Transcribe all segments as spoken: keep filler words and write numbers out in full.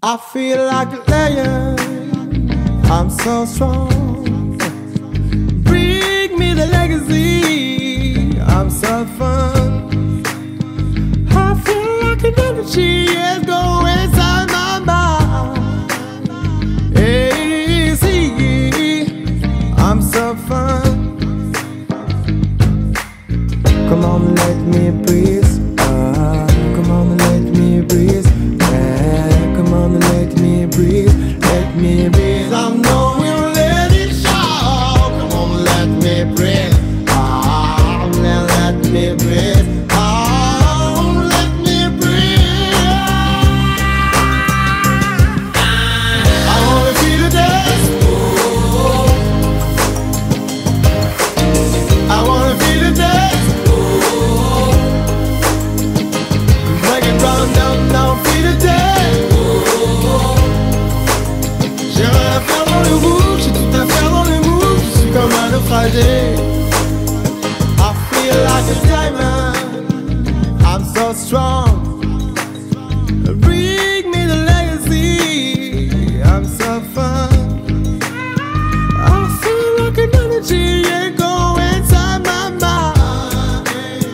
I feel like a lion, I'm so strong. Bring me the legacy, I'm so fun. I feel like an energy is going inside my mind. Hey, see, I'm so fun. Come on, let me breathe. Ah, come on, let me breathe. Yeah, come on, let me breathe. Let me breathe. I know we'll let it show. Come on, let me breathe. Ah, let, let me breathe. Ah, let me breathe. I wanna feel the dance. I wanna feel the dance. Break it down, down, down, feel the dance. J'ai rien à faire dans le groupe, j'ai tout à faire dans le move. Je suis comme un naufragé. I feel like a diamond, I'm so strong. Bring me the legacy, I'm so fun. I feel like an energy, yeah, go inside my mind.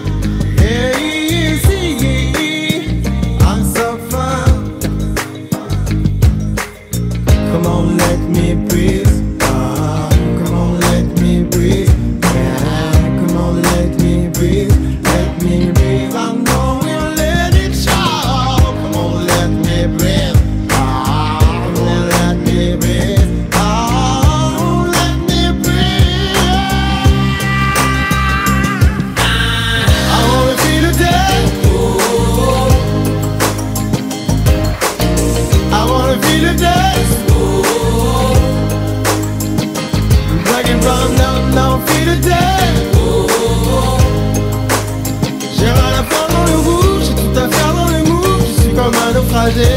Hey, see, I'm so fun. Come on, let me breathe. Ah, come on, let me breathe. Yeah, come on, let me breathe. Let me breathe. I know we'll let it show. Come on, let me breathe. Ah, let, let me breathe. Ah, let me breathe. I wanna feel the dance. I wanna feel the dance. Break it down, down, down, feel the dance. J'ai rien à faire dans le rouge, j'ai tout à faire dans le move. Je suis comme un naufragé.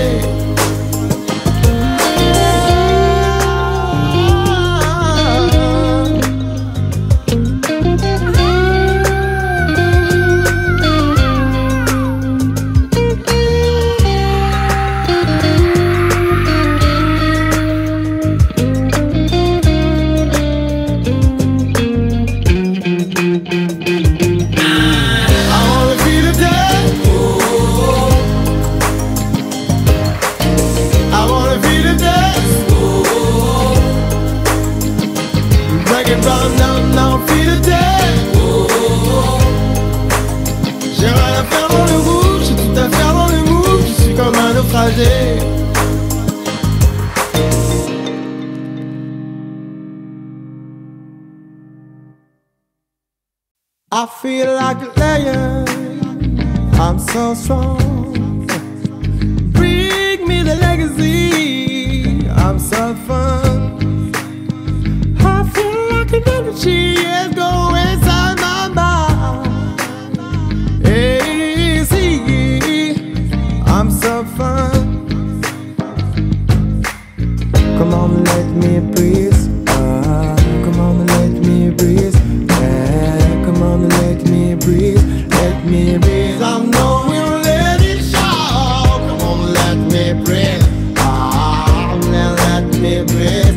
Down, down, down, feel the dance. J'ai rien à faire dans le rouge, j'ai tout à faire dans le move. Je suis comme un naufragé. I feel like a lion, I'm so strong. Bring me the legacy, I'm so fun. I feel like an energy is going inside my mind. Hey, see, I'm so fun. Come on, let me breathe. Ah, come on, let me breathe. Yeah, come on, let me breathe. Let me breathe. I know we'll let it show. Come on, let me breathe. Ah, let, let me breathe.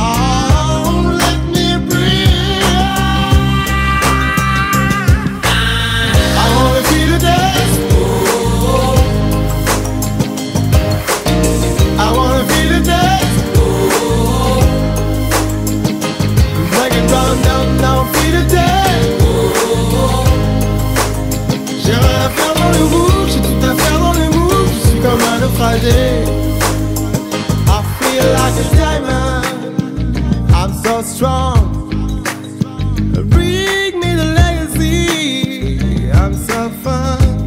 J'ai rien à faire dans le rouge, j'ai tout à faire dans le move. Je suis comme un naufragé. I feel like a diamond, I'm so strong. Bring me the legacy, I'm so fun.